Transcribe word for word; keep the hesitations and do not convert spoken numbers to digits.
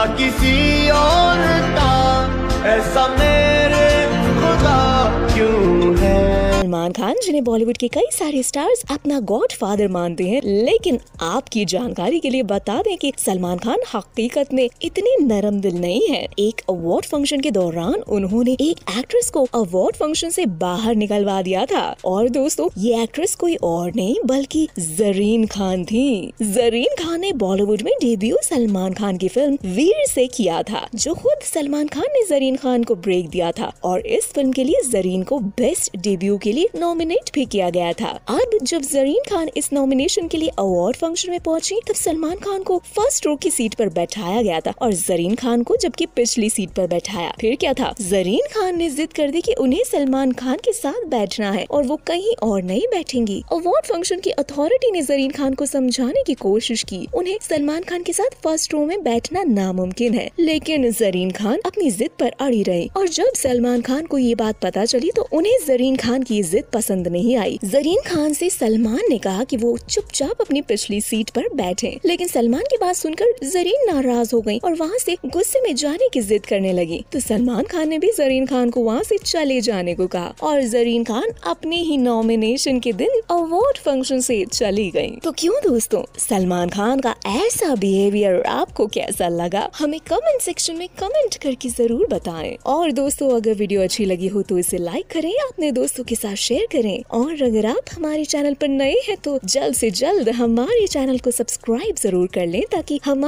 किसी और का, ऐसा मेरे खुदा क्यों है। सलमान खान, जिन्हें बॉलीवुड के कई सारे स्टार्स अपना गॉड फादर मानते हैं, लेकिन आपकी जानकारी के लिए बता दें कि सलमान खान हकीकत में इतने नरम दिल नहीं है। एक अवार्ड फंक्शन के दौरान उन्होंने एक एक्ट्रेस को अवार्ड फंक्शन से बाहर निकलवा दिया था। और दोस्तों, ये एक्ट्रेस कोई और नहीं बल्कि जरीन खान थी। जरीन खान ने बॉलीवुड में डेब्यू सलमान खान की फिल्म वीर से किया था, जो खुद सलमान खान ने जरीन खान को ब्रेक दिया था। और इस फिल्म के लिए जरीन को बेस्ट डेब्यू के लिए नॉमिनेट भी किया गया था। अब जब जरीन खान इस नॉमिनेशन के लिए अवार्ड फंक्शन में पहुंची, तब सलमान खान को फर्स्ट रो की सीट पर बैठाया गया था और जरीन खान को जबकि पिछली सीट पर बैठाया। फिर क्या था, जरीन खान ने जिद कर दी कि उन्हें सलमान खान के साथ बैठना है और वो कहीं और नहीं बैठेंगी। अवार्ड फंक्शन की अथॉरिटी ने जरीन खान को समझाने की कोशिश की, उन्हें सलमान खान के साथ फर्स्ट रो में बैठना नामुमकिन है, लेकिन जरीन खान अपनी जिद पर अड़ी रही। और जब सलमान खान को ये बात पता चली तो उन्हें जरीन खान की जिद पसंद नहीं आई। जरीन खान से सलमान ने कहा कि वो चुपचाप अपनी पिछली सीट पर बैठे, लेकिन सलमान की बात सुनकर जरीन नाराज हो गई और वहाँ से गुस्से में जाने की जिद करने लगी। तो सलमान खान ने भी जरीन खान को वहाँ से चले जाने को कहा और जरीन खान अपने ही नॉमिनेशन के दिन अवार्ड फंक्शन से चली गयी। तो क्यों दोस्तों, सलमान खान का ऐसा बिहेवियर आपको कैसा लगा? हमें कमेंट सेक्शन में कमेंट करके जरूर बताएं। और दोस्तों, अगर वीडियो अच्छी लगी हो तो इसे लाइक करें, अपने दोस्तों के साथ शेयर करें। और अगर आप हमारे चैनल पर नए हैं तो जल्द से जल्द हमारे चैनल को सब्सक्राइब जरूर कर लें, ताकि हम